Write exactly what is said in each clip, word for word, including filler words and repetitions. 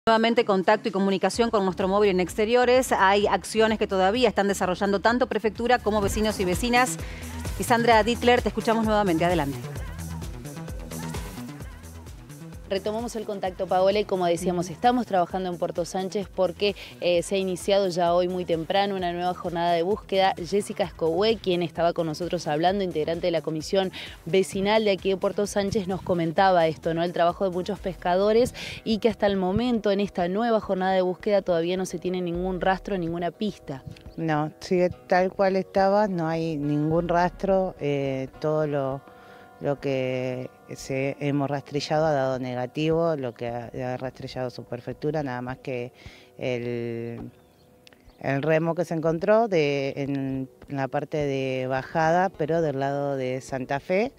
Nuevamente contacto y comunicación con nuestro móvil en exteriores. Hay acciones que todavía están desarrollando tanto prefectura como vecinos y vecinas. Lisandra Dittler, te escuchamos nuevamente. Adelante. Retomamos el contacto, Paola, y como decíamos, estamos trabajando en Puerto Sánchez porque eh, se ha iniciado ya hoy muy temprano una nueva jornada de búsqueda. Jessica Escobué, quien estaba con nosotros hablando, integrante de la comisión vecinal de aquí de Puerto Sánchez, nos comentaba esto, ¿no? El trabajo de muchos pescadores y que hasta el momento en esta nueva jornada de búsqueda todavía no se tiene ningún rastro, ninguna pista. No, sigue tal cual estaba, no hay ningún rastro, eh, todo lo... Lo que se, hemos rastrillado ha dado negativo, lo que ha, ha rastrillado su prefectura, nada más que el, el remo que se encontró de, en, en la parte de bajada, pero del lado de Santa Fe,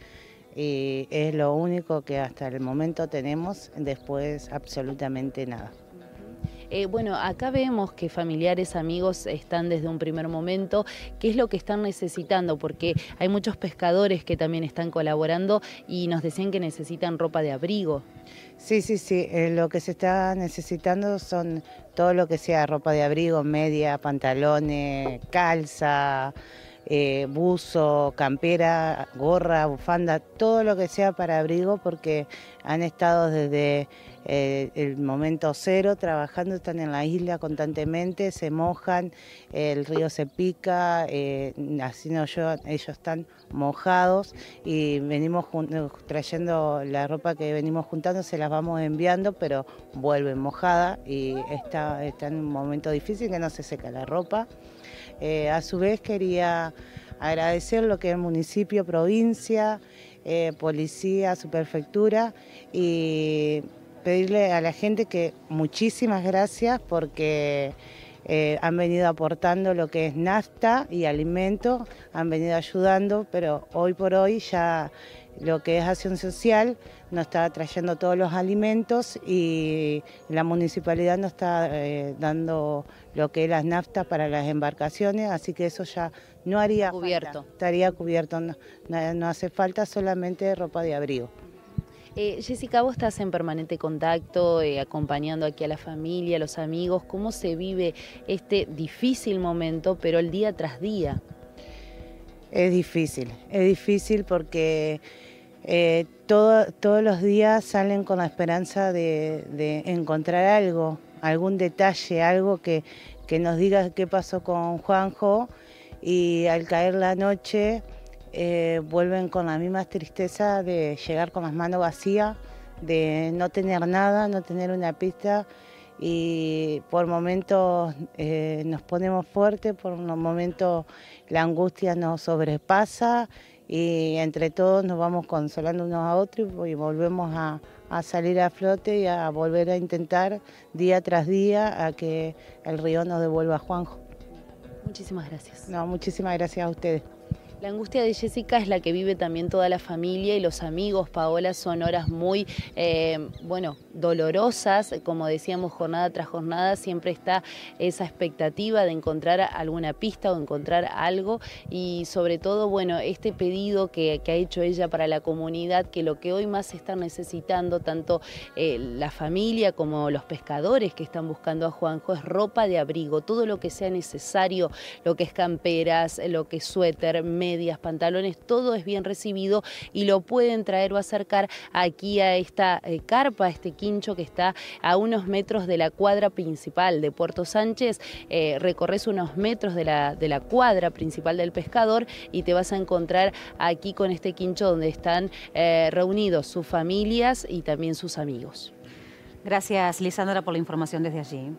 y es lo único que hasta el momento tenemos, después absolutamente nada. Eh, bueno, acá vemos que familiares, amigos están desde un primer momento. ¿Qué es lo que están necesitando? Porque hay muchos pescadores que también están colaborando y nos decían que necesitan ropa de abrigo. Sí, sí, sí. Eh, lo que se está necesitando son todo lo que sea ropa de abrigo, media, pantalones, calza, eh, buzo, campera, gorra, bufanda, todo lo que sea para abrigo, porque han estado desde eh, el momento cero trabajando, están en la isla constantemente, se mojan, el río se pica, eh, así no yo, ellos están mojados y venimos trayendo la ropa que venimos juntando, se las vamos enviando, pero vuelven mojada y está, está en un momento difícil que no se seca la ropa. Eh, a su vez quería agradecer lo que es el municipio, provincia, eh, policía, su prefectura, y pedirle a la gente que muchísimas gracias porque eh, han venido aportando lo que es nafta y alimento, han venido ayudando, pero hoy por hoy ya lo que es acción social nos está trayendo todos los alimentos y la municipalidad nos está eh, dando lo que es las naftas para las embarcaciones, así que eso ya no haría cubierto. falta, estaría cubierto, no, no, no hace falta solamente ropa de abrigo. Eh, Jessica, vos estás en permanente contacto, eh, acompañando aquí a la familia, a los amigos. ¿Cómo se vive este difícil momento, pero el día tras día? Es difícil, es difícil porque eh, todo, todos los días salen con la esperanza de, de encontrar algo, algún detalle, algo que, que nos diga qué pasó con Juanjo, y al caer la noche eh, vuelven con la misma tristeza de llegar con las manos vacías, de no tener nada, no tener una pista. Y por momentos eh, nos ponemos fuertes, por unos momentos la angustia nos sobrepasa y entre todos nos vamos consolando unos a otros y volvemos a, a salir a flote y a volver a intentar día tras día a que el río nos devuelva a Juanjo. Muchísimas gracias. No, muchísimas gracias a ustedes. La angustia de Jessica es la que vive también toda la familia y los amigos. Paola, son horas muy, eh, bueno, dolorosas. Como decíamos, jornada tras jornada siempre está esa expectativa de encontrar alguna pista o encontrar algo. Y sobre todo, bueno, este pedido que, que ha hecho ella para la comunidad, que lo que hoy más se está necesitando, tanto eh, la familia como los pescadores que están buscando a Juanjo, es ropa de abrigo. Todo lo que sea necesario, lo que es camperas, lo que es suéter, medias, pantalones, todo es bien recibido y lo pueden traer o acercar aquí a esta eh, carpa, a este quincho que está a unos metros de la cuadra principal de Puerto Sánchez. Eh, recorres unos metros de la, de la cuadra principal del pescador y te vas a encontrar aquí con este quincho donde están eh, reunidos sus familias y también sus amigos. Gracias, Lisandra, por la información desde allí.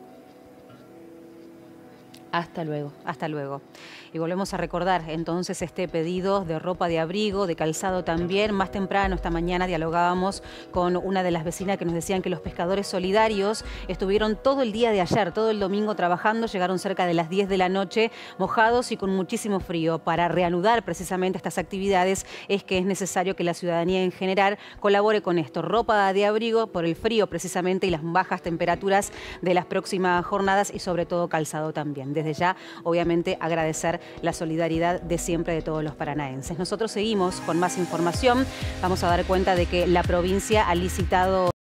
Hasta luego. Hasta luego. Y volvemos a recordar entonces este pedido de ropa de abrigo, de calzado también. Más temprano, esta mañana, dialogábamos con una de las vecinas que nos decían que los pescadores solidarios estuvieron todo el día de ayer, todo el domingo trabajando, llegaron cerca de las diez de la noche, mojados y con muchísimo frío. Para reanudar precisamente estas actividades es que es necesario que la ciudadanía en general colabore con esto. Ropa de abrigo por el frío precisamente y las bajas temperaturas de las próximas jornadas y sobre todo calzado también. Desde ya, obviamente, agradecer la solidaridad de siempre de todos los paranaenses. Nosotros seguimos con más información. Vamos a dar cuenta de que la provincia ha licitado